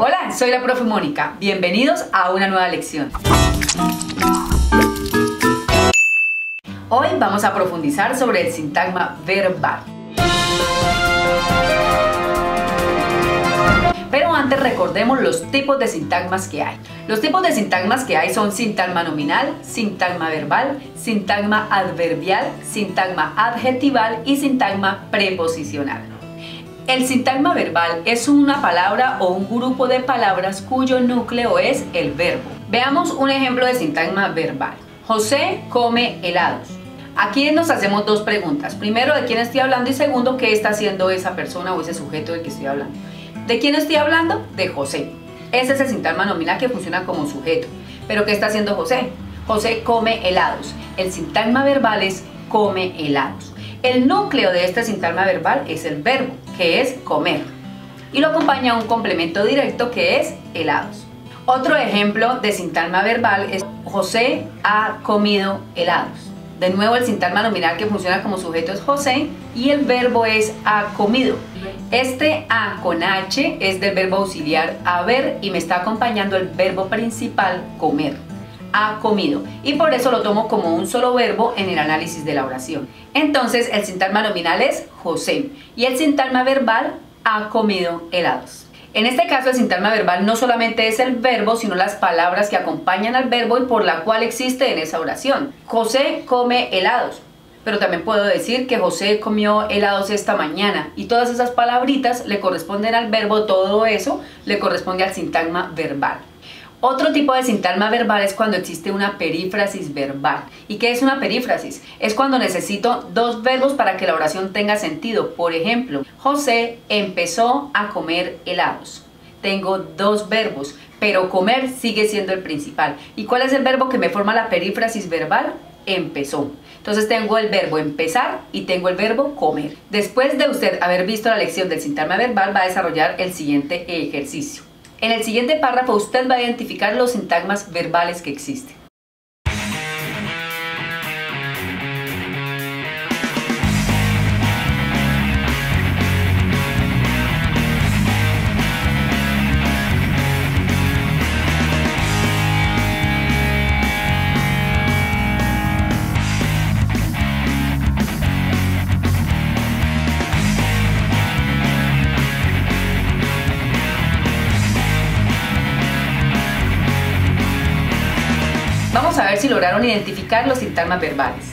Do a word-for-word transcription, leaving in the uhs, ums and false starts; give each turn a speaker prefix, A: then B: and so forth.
A: Hola, soy la profe Mónica. Bienvenidos a una nueva lección. Hoy vamos a profundizar sobre el sintagma verbal. Pero antes recordemos los tipos de sintagmas que hay. Los tipos de sintagmas que hay son sintagma nominal, sintagma verbal, sintagma adverbial, sintagma adjetival y sintagma preposicional. El sintagma verbal es una palabra o un grupo de palabras cuyo núcleo es el verbo. Veamos un ejemplo de sintagma verbal. José come helados. Aquí nos hacemos dos preguntas. Primero, ¿de quién estoy hablando? Y segundo, ¿qué está haciendo esa persona o ese sujeto del que estoy hablando? ¿De quién estoy hablando? De José. Ese es el sintagma nominal que funciona como sujeto. ¿Pero qué está haciendo José? José come helados. El sintagma verbal es come helados. El núcleo de este sintagma verbal es el verbo, que es comer. Y lo acompaña un complemento directo que es helados. Otro ejemplo de sintagma verbal es José ha comido helados. De nuevo, el sintagma nominal que funciona como sujeto es José y el verbo es ha comido. Este a con h es del verbo auxiliar haber y me está acompañando el verbo principal comer. Ha comido, y por eso lo tomo como un solo verbo en el análisis de la oración. Entonces el sintagma nominal es José y el sintagma verbal ha comido helados. En este caso el sintagma verbal no solamente es el verbo, sino las palabras que acompañan al verbo y por la cual existe en esa oración. José come helados, pero también puedo decir que José comió helados esta mañana y todas esas palabritas le corresponden al verbo, todo eso le corresponde al sintagma verbal. Otro tipo de sintagma verbal es cuando existe una perífrasis verbal. ¿Y qué es una perífrasis? Es cuando necesito dos verbos para que la oración tenga sentido. Por ejemplo, José empezó a comer helados. Tengo dos verbos, pero comer sigue siendo el principal. ¿Y cuál es el verbo que me forma la perífrasis verbal? Empezó. Entonces tengo el verbo empezar y tengo el verbo comer. Después de usted haber visto la lección del sintagma verbal, va a desarrollar el siguiente ejercicio. En el siguiente párrafo usted va a identificar los sintagmas verbales que existen. Vamos a ver si lograron identificar los sintagmas verbales.